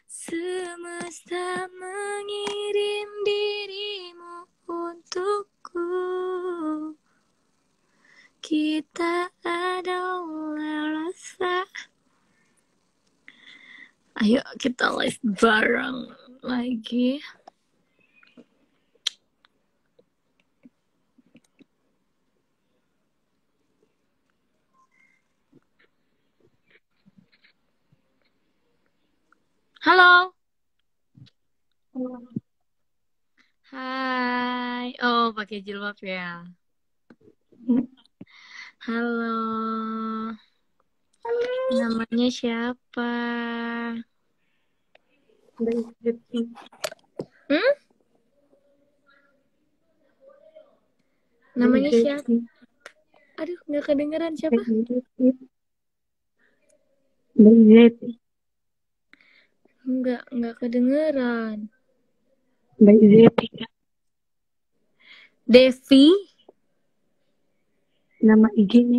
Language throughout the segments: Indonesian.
Semesta mengirim dirimu untukku. Kita adalah rasa. Ayo kita live bareng lagi. Halo. Hai. Oh, pakai jilbab ya. Halo. Namanya siapa? Namanya siapa? Aduh, nggak kedengeran siapa? Nggak kedengeran. Devi? Nama IG-nya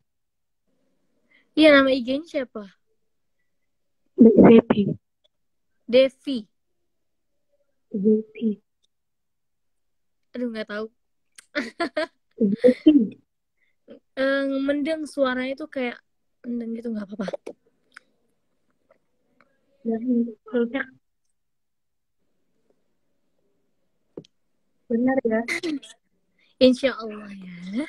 Iya, nama IG-nya siapa? Zepi. Devi. Zepi. Aduh, nggak tahu. Zepi. Mendeng suaranya tuh kayak mendeng gitu, nggak apa-apa. Benar ya. Insya Allah ya.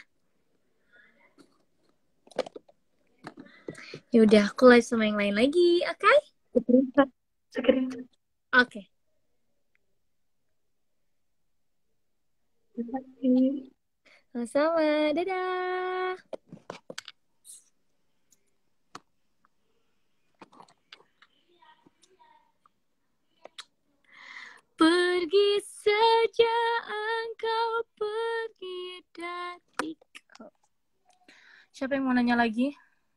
Yaudah, aku live sama yang lain lagi, oke? Okay? Screenshot. Oke. Sama-sama, dadah. Pergi saja engkau, pergi dariku. Siapa yang mau nanya lagi?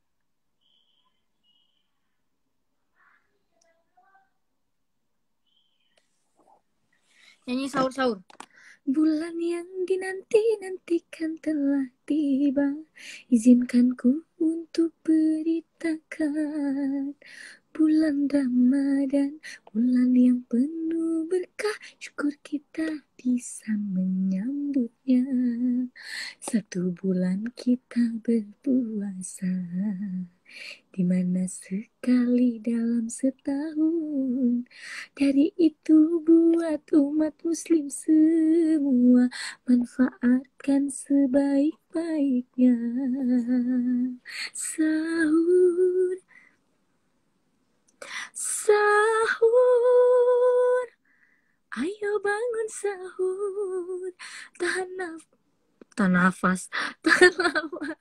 Nyanyi sahur-sahur. Bulan yang dinanti-nantikan telah tiba. Izinkan ku untuk beritakan. Bulan Ramadan, bulan yang penuh berkah. Syukur kita bisa menyambutnya. 1 bulan kita berpuasa, dimana sekali dalam setahun. Dari itu buat umat muslim semua, manfaatkan sebaik-baiknya. Sahur, sahur, ayo bangun sahur. Tahan nafas, tahan lapar,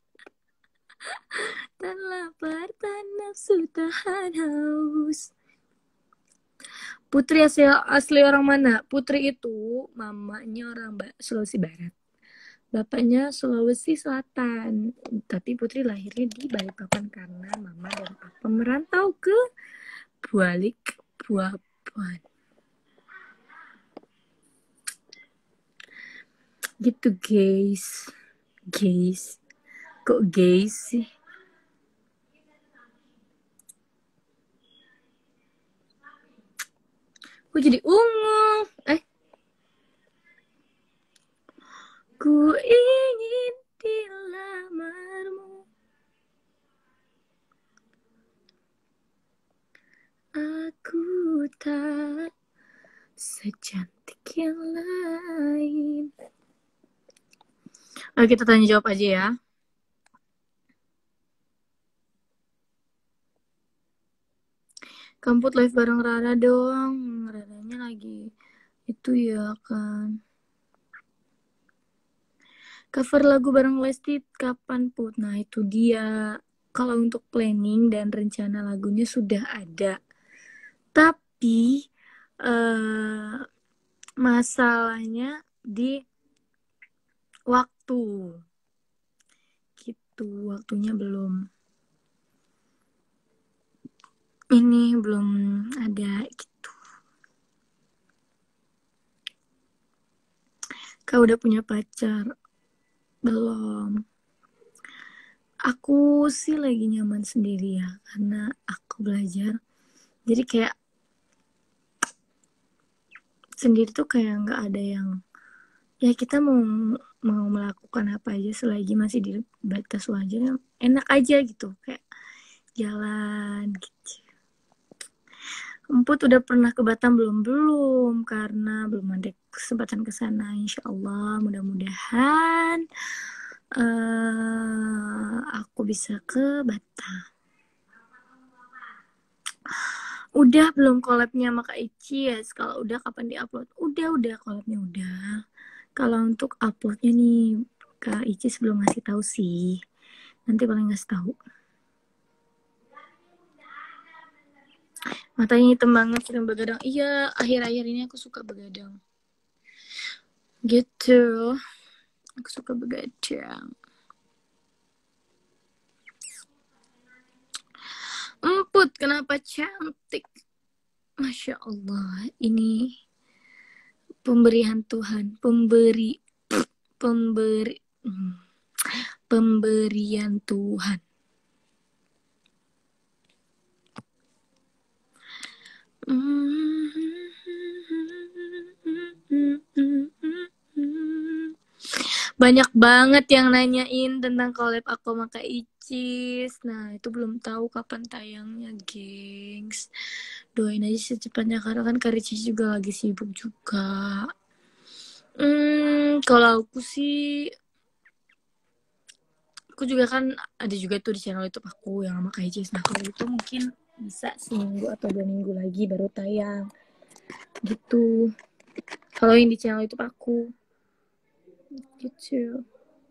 tahan nafsu, tahan haus. Putri asli orang mana? Putri itu mamanya orang Sulawesi Barat, bapaknya Sulawesi Selatan. Tapi Putri lahirnya di Balikpapan karena mama dan papa merantau ke Balikpapan. Gitu guys. Kok guys sih? Kok jadi ungu? Ku ingin dilamarmu, aku tak secantik yang lain. Oke, kita tanya jawab aja ya. Kamput live bareng Rara dong. Raranya lagi itu ya kan. Cover lagu bareng Lesti kapan Put? Nah itu dia. Kalau untuk planning dan rencana lagunya sudah ada. Tapi masalahnya di waktu. Gitu, waktunya belum. Ini belum ada gitu. Kau udah punya pacar? Belum. Aku sih lagi nyaman sendiri ya, karena aku belajar. Jadi kayak sendiri tuh kayak nggak ada yang, ya kita mau melakukan apa aja selagi masih di batas wajar, enak aja gitu, kayak jalan gitu. Emput udah pernah ke Batam belum? Karena belum ada kesempatan ke sana. Insya Allah mudah-mudahan aku bisa ke Batam. Udah belum collabnya sama Kak Icis? Kalau udah kapan diupload? Udah collabnya udah. Kalau untuk uploadnya nih Kak Icis belum ngasih tahu sih. Nanti paling ngasih tahu. Matanya hitam banget, sering begadang. Iya, akhir-akhir ini aku suka begadang. Gitu. Aku suka begadang. Emput, kenapa cantik? Masya Allah, ini pemberian Tuhan. Pemberian Tuhan. Banyak banget yang nanyain tentang collab aku sama Kak Icis. Nah, itu belum tahu kapan tayangnya, gengs. Doain aja secepatnya karena kan Kak Icis juga lagi sibuk juga. Kalau aku sih, aku juga kan ada juga tuh di channel YouTube aku yang sama Kak Icis. Nah, kalau itu mungkin bisa seminggu atau 2 minggu lagi baru tayang. Gitu. Kalau yang di channel YouTube aku. Gitu.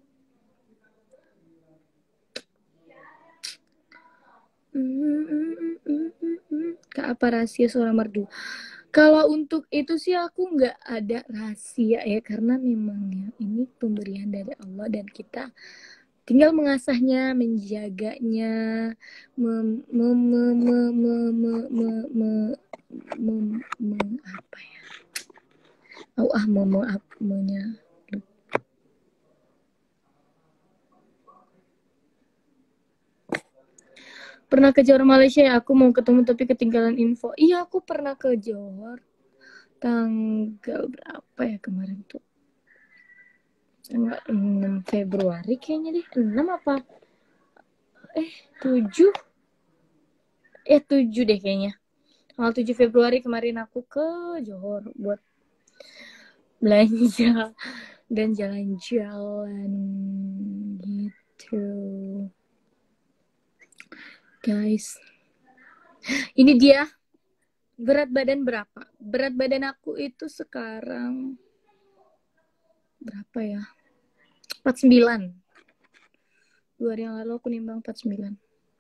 Kak, apa rahasia suara merdu? Kalau untuk itu sih aku nggak ada rahasia ya, karena memang ya ini pemberian dari Allah dan kita tinggal mengasahnya, menjaganya, apa ya? Pernah ke Johor Malaysia ya, aku mau ketemu tapi ketinggalan info. Iya, aku pernah ke Johor tanggal berapa ya kemarin tuh? Tanggal 6 Februari kayaknya deh. 6 apa? 7? 7 deh kayaknya. Tanggal 7 Februari kemarin aku ke Johor buat belanja dan jalan-jalan gitu. Guys, ini dia berat badan berapa? Berat badan aku itu sekarang berapa ya? 49. 2 hari yang lalu aku nimbang 49.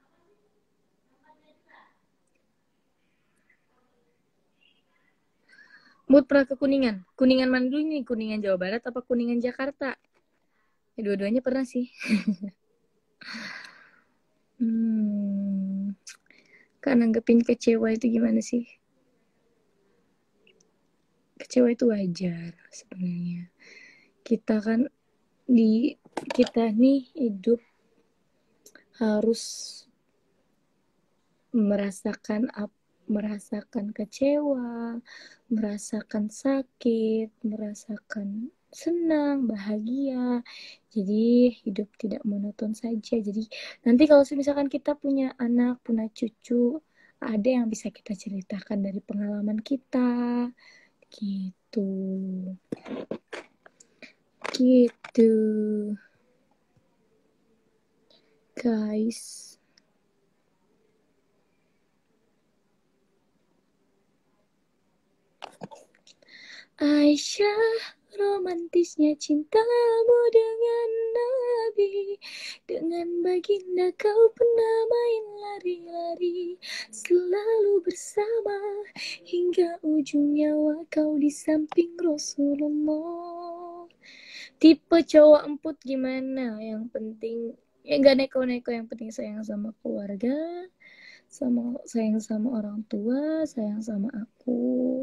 Mood pernah ke Kuningan. Kuningan mana dulu nih? Kuningan Jawa Barat apa Kuningan Jakarta? Ya, dua-duanya pernah sih. Kak, nanggepin kecewa itu gimana sih? Kecewa itu wajar sebenarnya. Kita kan kita nih hidup harus merasakan kecewa, merasakan sakit, merasakan senang, bahagia. Jadi hidup tidak monoton saja. Jadi nanti kalau misalkan kita punya anak, punya cucu, ada yang bisa kita ceritakan dari pengalaman kita. Gitu. Guys. Aisyah, romantisnya cintamu dengan Nabi. Dengan baginda kau pernah main lari-lari, selalu bersama hingga ujung nyawa kau di samping Rasulullah. Tipe cowok emput gimana? Yang penting ya gak neko-neko, yang penting sayang sama keluarga, sayang sama orang tua, sayang sama aku.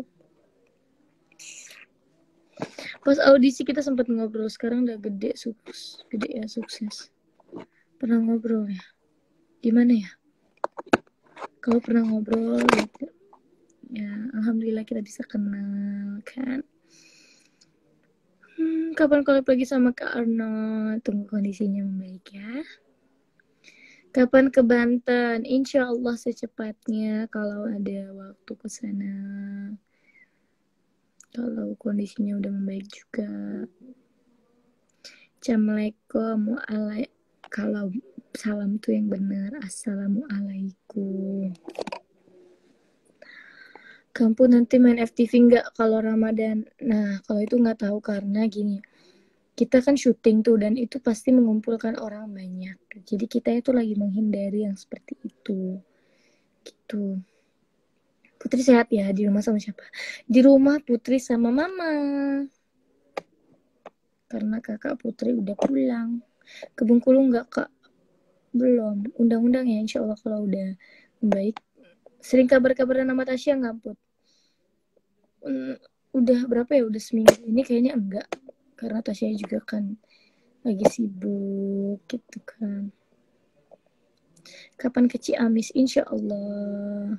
Pas audisi kita sempat ngobrol, sekarang udah gede ya, sukses. Pernah ngobrol ya? Gimana ya? Kalau pernah ngobrol gitu. Ya, alhamdulillah alhamdulillah kita bisa kenal kan. Kapan collab lagi sama Kak Arnold? Tunggu kondisinya membaik ya. Kapan ke Banten? Insya Allah secepatnya kalau ada waktu ke sana. Kalau kondisinya udah membaik juga. Assalamualaikum. Kalau salam tuh yang benar. Assalamualaikum. Kamu nanti main FTV nggak kalau Ramadan? Nah, kalau itu nggak tahu karena gini. Kita kan syuting tuh dan itu pasti mengumpulkan orang banyak. Jadi kita itu lagi menghindari yang seperti itu. Gitu. Putri sehat ya? Di rumah sama siapa? Di rumah Putri sama mama. Karena kakak Putri udah pulang. Ke Bengkulu nggak, Kak? Belum. Undang-undang ya insya Allah kalau udah baik. Sering kabar-kabaran sama Tasya nggak, Put? Udah berapa ya? Udah seminggu ini kayaknya enggak. Karena Tasya juga kan lagi sibuk gitu kan. Kapan ke Ciamis? Insya Allah.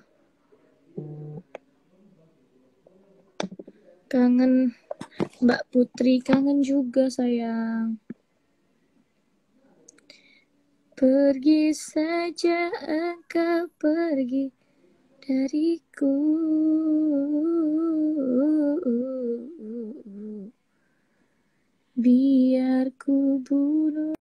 Kangen Mbak Putri, kangen juga sayang. Pergi saja engkau pergi dariku. Biar ku bunuh